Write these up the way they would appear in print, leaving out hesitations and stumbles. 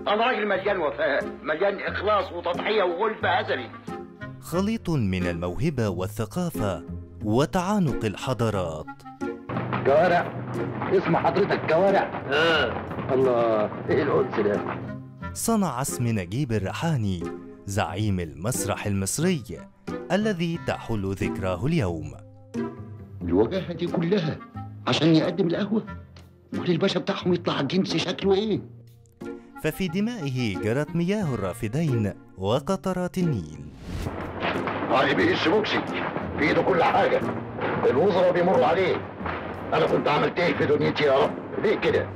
أنا راجل مليان وفاء، مليان إخلاص وتضحية وغلب أزلي. خليط من الموهبة والثقافة وتعانق الحضارات. كوارع، اسم حضرتك كوارع؟ الله، إيه القدس ده؟ صنع اسم نجيب الريحاني زعيم المسرح المصري الذي تحل ذكراه اليوم. الوجاهة دي كلها عشان يقدم القهوة؟ وللباشا بتاعهم يطلع الجنس شكله إيه؟ ففي دمائه جرت مياه الرافدين وقطرات النيل. علي بيه السبوكسي في ايده كل حاجة، الوزراء بيمروا عليه. أنا كنت عملت إيه في دنيتي يا رب؟ ليه كده؟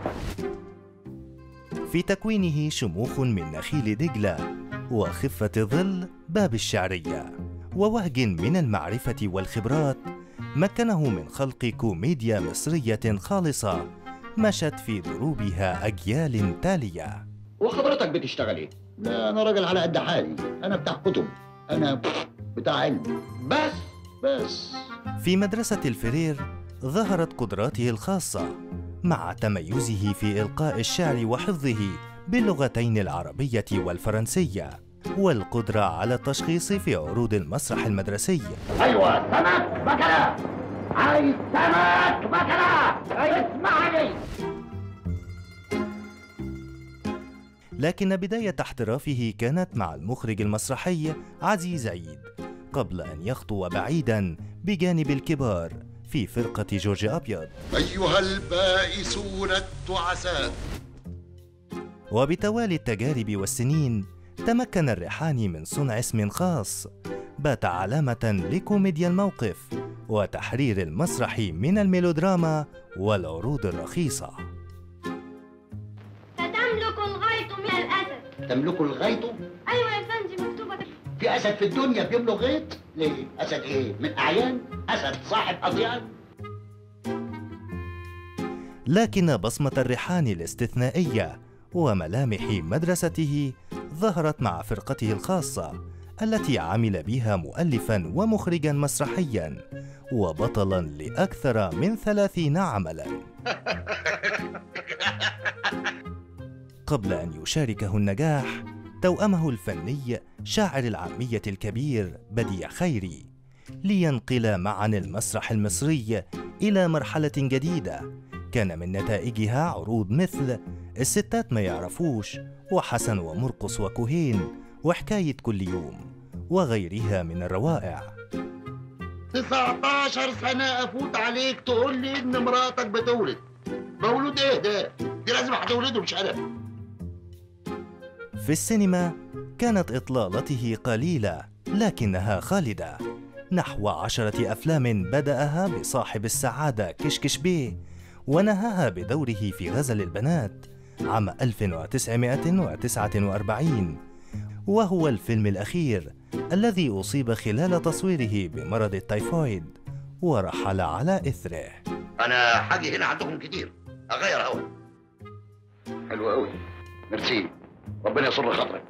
في تكوينه شموخ من نخيل دجلة وخفة ظل باب الشعرية ووهج من المعرفة والخبرات مكنه من خلق كوميديا مصرية خالصة مشت في دروبها أجيال تالية. وحضرتك بتشتغل إيه؟ لا أنا راجل على قد حالي، أنا بتاع كتب، أنا بتاع علم بس. في مدرسة الفرير ظهرت قدراته الخاصة مع تميزه في إلقاء الشعر وحفظه باللغتين العربية والفرنسية والقدرة على التشخيص في عروض المسرح المدرسي. أيوة، سمك بكرة، عايز سمك بكرة، اسمعني. لكن بداية احترافه كانت مع المخرج المسرحي عزيز عيد قبل أن يخطو بعيداً بجانب الكبار في فرقة جورج أبيض. أيها البائسون التعساء. وبتوالي التجارب والسنين تمكن الريحاني من صنع اسم خاص بات علامة لكوميديا الموقف وتحرير المسرح من الميلودراما والعروض الرخيصة. فتملك الغيط من الأسد. تملك الغيط؟ أيوة يا فندم، مكتوبة. في أسد في الدنيا بيملك غيط؟ ليه؟ أسد إيه؟ من أعيان؟ أسد صاحب أضيان؟ لكن بصمة الريحاني الاستثنائية وملامح مدرسته ظهرت مع فرقته الخاصة التي عمل بها مؤلفاً ومخرجاً مسرحياً وبطلاً لأكثر من 30 عملاً. قبل أن يشاركه النجاح توأمه الفني شاعر العامية الكبير بديع خيري لينقل معاً المسرح المصري إلى مرحلة جديدة كان من نتائجها عروض مثل الستات ما يعرفوش وحسن ومرقص وكهين وحكاية كل يوم وغيرها من الروائع. 19 سنة أفوت عليك تقول لي إن مراتك بتولد. مولود إيه ده؟ دي لازم هتولده مش أنا. في السينما كانت إطلالته قليلة لكنها خالدة، نحو 10 أفلام بدأها بصاحب السعادة كشكش بيه ونهاها بدوره في غزل البنات عام 1949 وهو الفيلم الأخير الذي أصيب خلال تصويره بمرض التيفويد ورحل على إثره. أنا حاجة هنا عندكم كتير، أغير هوا. حلو قوي، ميرسي، ربنا يسر خاطرك.